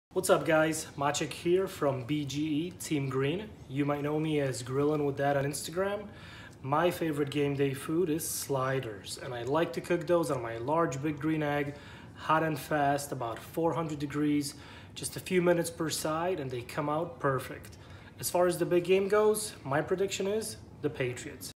What's up guys, Maciek here from BGE, Team Green. You might know me as Grillin with that on Instagram. My favorite game day food is sliders, and I like to cook those on my large big green egg, hot and fast, about 400 degrees, just a few minutes per side, and they come out perfect. As far as the big game goes, my prediction is the Patriots.